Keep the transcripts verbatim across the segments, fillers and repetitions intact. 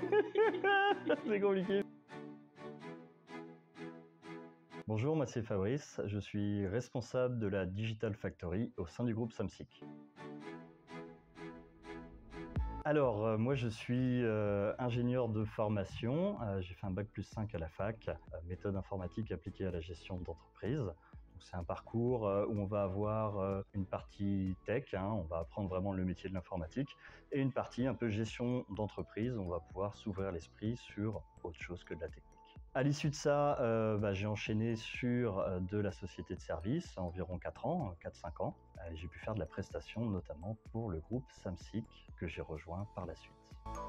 C'est compliqué. Bonjour, moi c'est Fabrice, je suis responsable de la Digital Factory au sein du groupe Samsic. Alors, euh, moi je suis euh, ingénieur de formation, euh, j'ai fait un bac plus cinq à la fac, euh, méthode informatique appliquée à la gestion d'entreprise. C'est un parcours euh, où on va avoir euh, une partie tech, hein, on va apprendre vraiment le métier de l'informatique, et une partie un peu gestion d'entreprise, on va pouvoir s'ouvrir l'esprit sur autre chose que de la technique. À l'issue de ça, euh, bah, j'ai enchaîné sur euh, de la société de service, environ quatre ans, quatre cinq ans. Euh, j'ai pu faire de la prestation, notamment pour le groupe Samsic, que j'ai rejoint par la suite.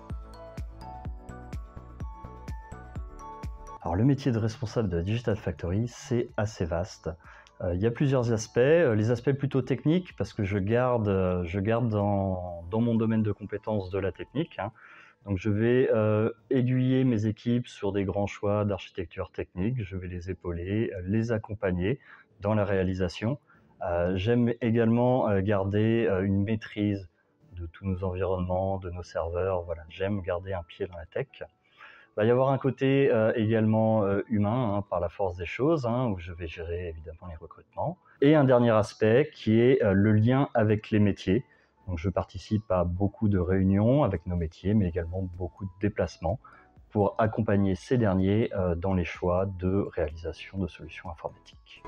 Alors le métier de responsable de la Digital Factory, c'est assez vaste. Euh, il y a plusieurs aspects. Les aspects plutôt techniques, parce que je garde, je garde dans, dans mon domaine de compétences de la technique. Hein. Donc je vais euh, aiguiller mes équipes sur des grands choix d'architecture technique, je vais les épauler, les accompagner dans la réalisation. Euh, j'aime également euh, garder euh, une maîtrise de tous nos environnements, de nos serveurs. Voilà, j'aime garder un pied dans la tech. Il va y avoir un côté euh, également euh, humain, hein, par la force des choses, hein, où je vais gérer évidemment les recrutements. Et un dernier aspect qui est euh, le lien avec les métiers. Donc je participe à beaucoup de réunions avec nos métiers, mais également beaucoup de déplacements pour accompagner ces derniers euh, dans les choix de réalisation de solutions informatiques.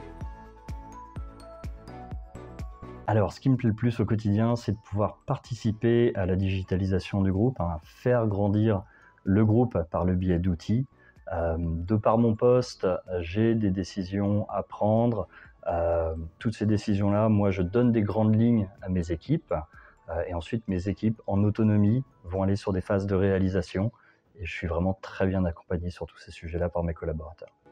Alors, ce qui me plaît le plus au quotidien, c'est de pouvoir participer à la digitalisation du groupe, hein, faire grandir le groupe par le biais d'outils. Euh, de par mon poste, j'ai des décisions à prendre. Euh, toutes ces décisions-là, moi, je donne des grandes lignes à mes équipes. Euh, et ensuite, mes équipes, en autonomie, vont aller sur des phases de réalisation. Et je suis vraiment très bien accompagné sur tous ces sujets-là par mes collaborateurs.